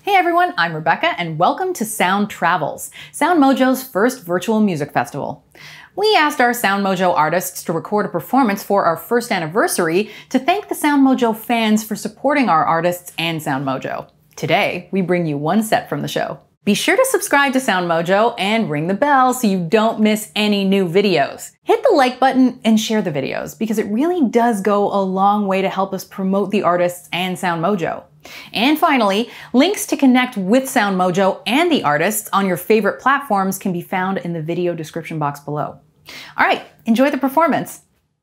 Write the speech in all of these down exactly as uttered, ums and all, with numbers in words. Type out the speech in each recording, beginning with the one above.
Hey everyone, I'm Rebecca and welcome to Sound Travels, Sound Mojo's first virtual music festival. We asked our Sound Mojo artists to record a performance for our first anniversary to thank the Sound Mojo fans for supporting our artists and Sound Mojo. Today, we bring you one set from the show. Be sure to subscribe to Sound Mojo and ring the bell so you don't miss any new videos. Hit the like button and share the videos because it really does go a long way to help us promote the artists and Sound Mojo. And finally, links to connect with Sound Mojo and the artists on your favorite platforms can be found in the video description box below. All right, enjoy the performance.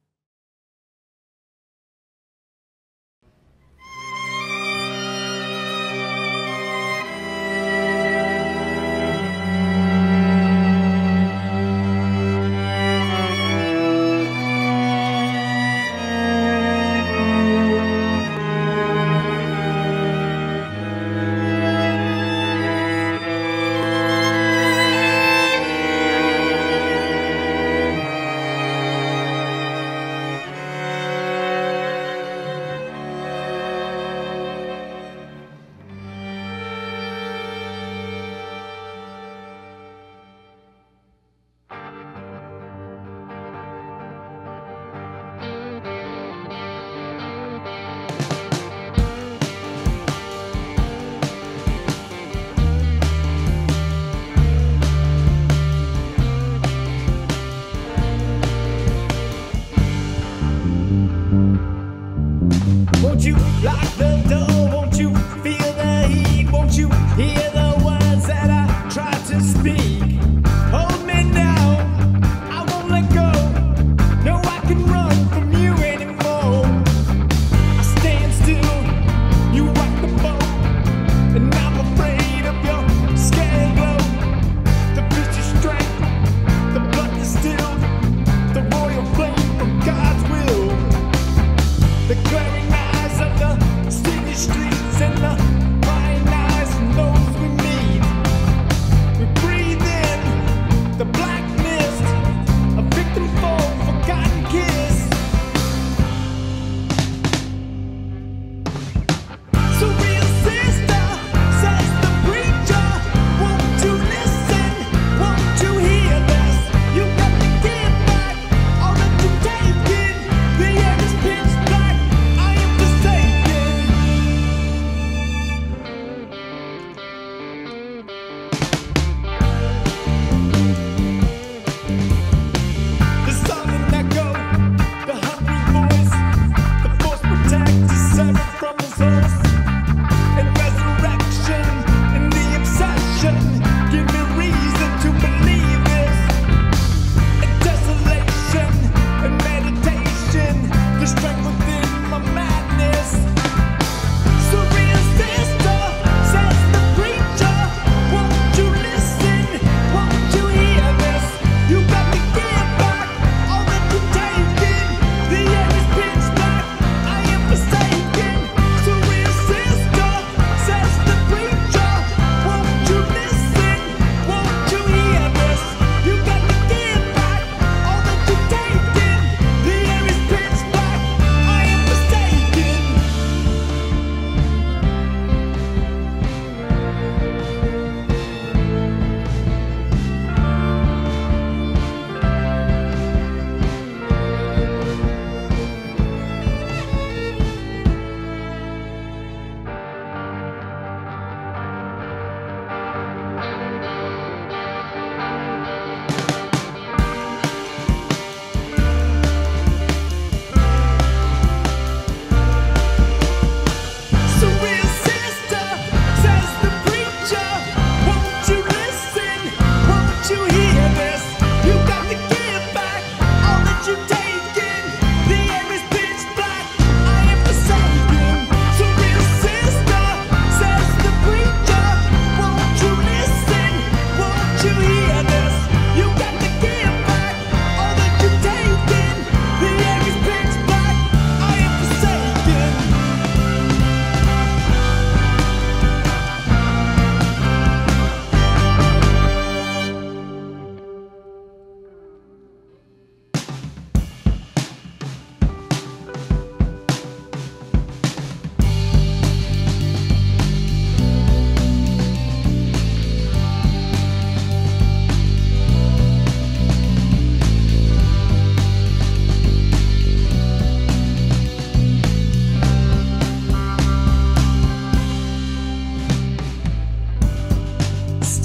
Won't you lock the door? Won't you feel the heat? Won't you hear the words that I try to speak? Hold me now, I won't let go. No, I can run from you anymore. I stand still, you rock the boat, and I'm afraid of your scary glow. The beach is strength, the blood distilled, the royal flame from God's will. The glaring eyes of the city streets and the prying eyes from those we meet. We breathe in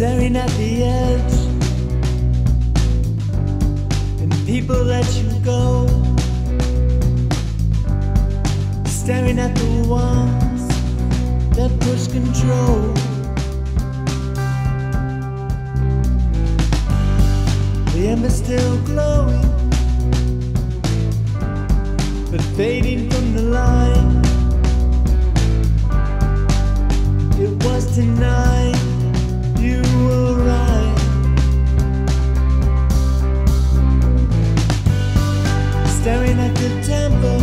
staring at the edge, and people let you go, staring at the ones that push control. The ember's still glowing, but fading from the line. It was tonight you arrived, staring at the tempo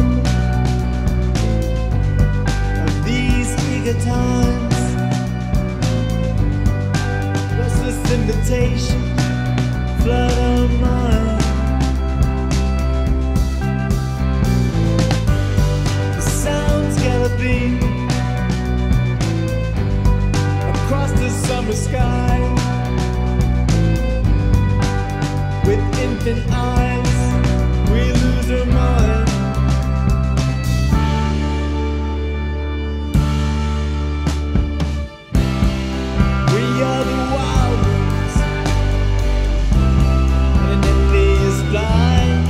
of these eager times. Restless invitation flood our mind. The sounds galloping across the summer sky, with infant eyes we lose our mind. We are the wild ones, and envy is blind.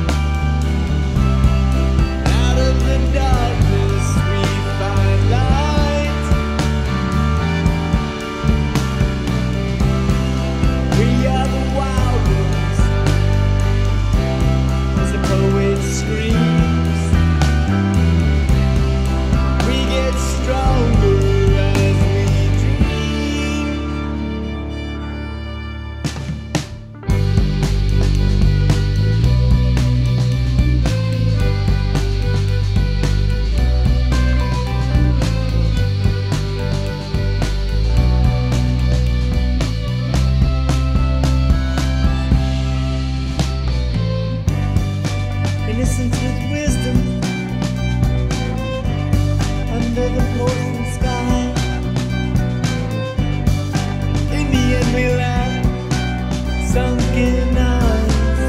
Out of the darkness we find light. We are the wild ones, as the poet screams. We get stronger as we dream. Innocence with wisdom under the porcelain sky. In the end we laugh, sunken eyes.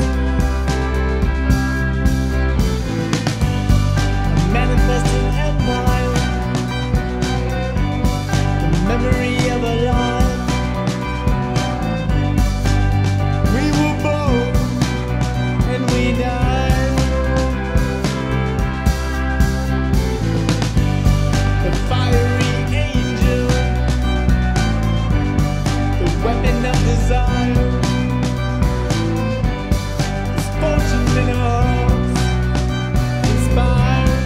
A manifesting empire, the memory of a life. We were born and we died. The fiery angel, the weapon of desire, this fortune in our hearts inspires.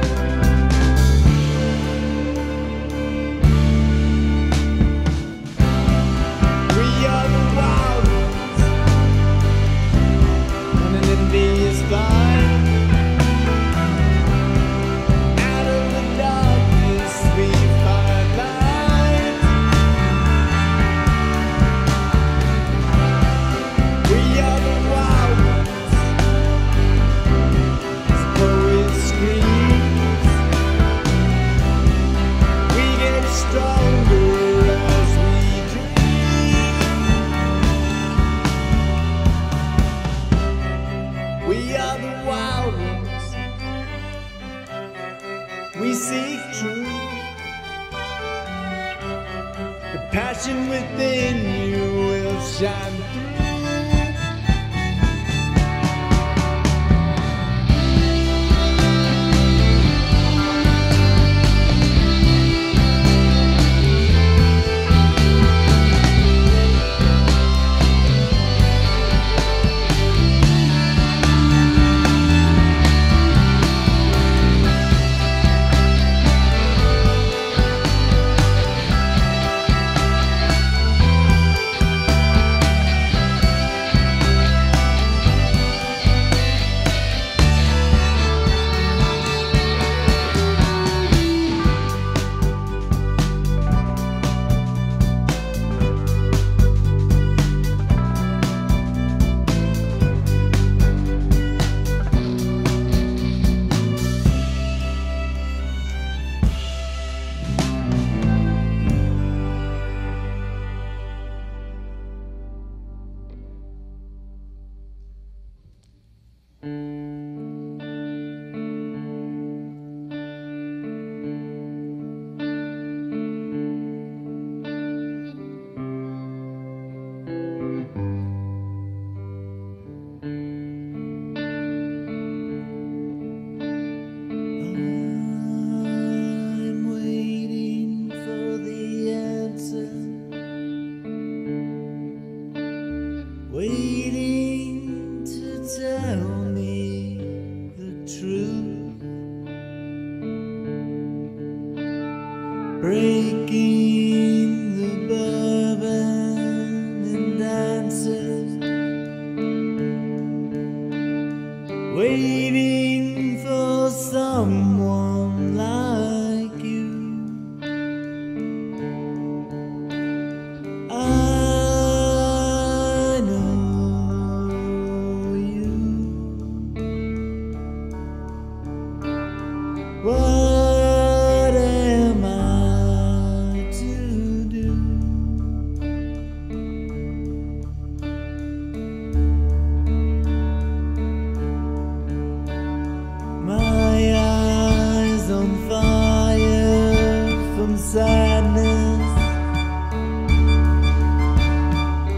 We are the wild ones, and an envy is blind. Out of the darkness we find light. We are the wild ones, as the poet screams. We get stronger as we dream. We are the wild ones. We seek truth. The passion within you will shine through.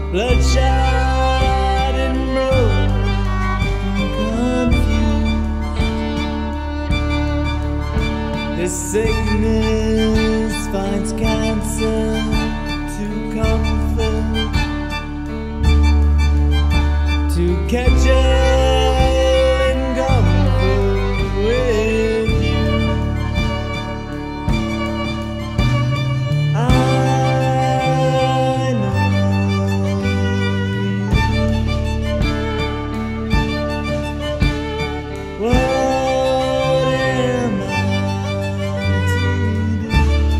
bloodshot and broken, confused. This sickness finds cancer to comfort, to catch it and comfort with you. I know you. What am I to do?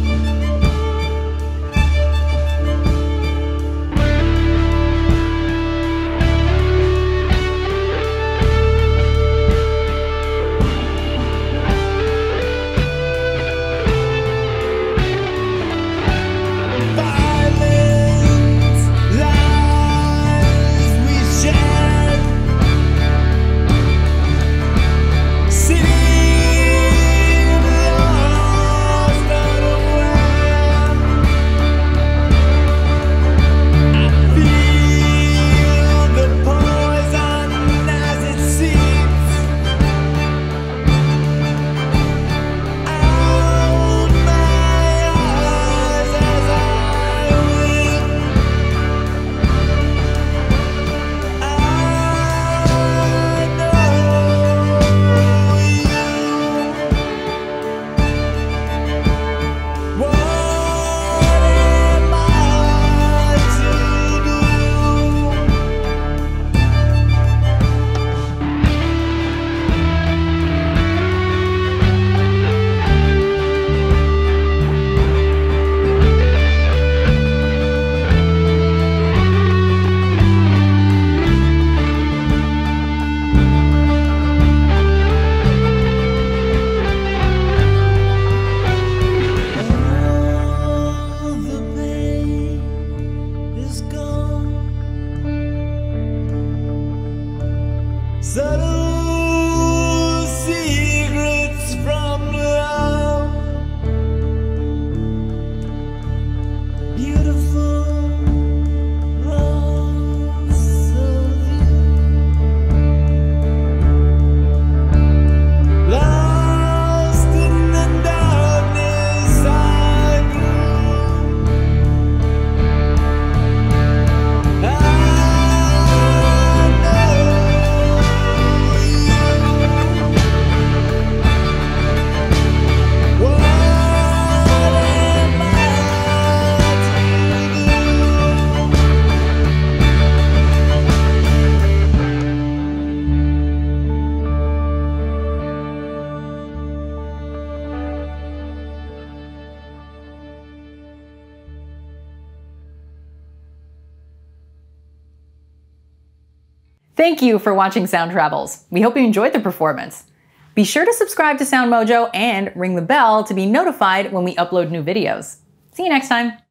Violence, lies we shared, seem lost unaware. I feel the poison as it seeps out my eyes as I weep. I know you. What am I to do? All the pain is gone. Subtle secrets from love, beautiful loss of you, lost in the darkness I grew. I know you. What am I to Thank you for watching Sound Travels. We hope you enjoyed the performance. Be sure to subscribe to Sound Mojo and ring the bell to be notified when we upload new videos. See you next time.